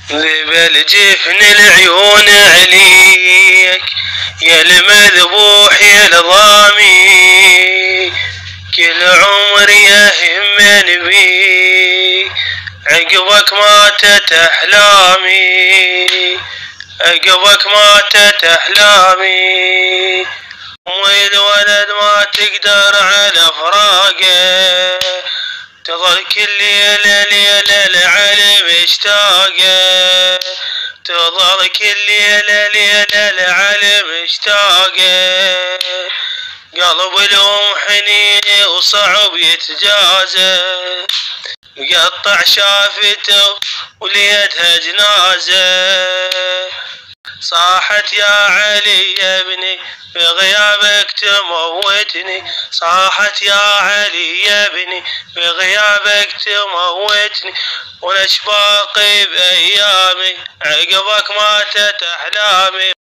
ذب الجفن العيون عليك يا المذبوح يا الضامي، كل عمري يهمني بيك عقبك ماتت احلامي، عقبك ماتت احلامي. والولد ما تقدر على فراقه، تظل كل ليلة ليلة لعلي مشتاقة، تظل كل ليلة ليلة لعلي مشتاقة. قلب الأم حنيني وصعب يتجازى، مقطع شافته وليتها جنازة. صاحت يا علي يا ابني بغيابك تموتني، صاحت يا علي يا ابني بغيابك تموتني. ولش باقي بايامي عقبك ماتت احلامي.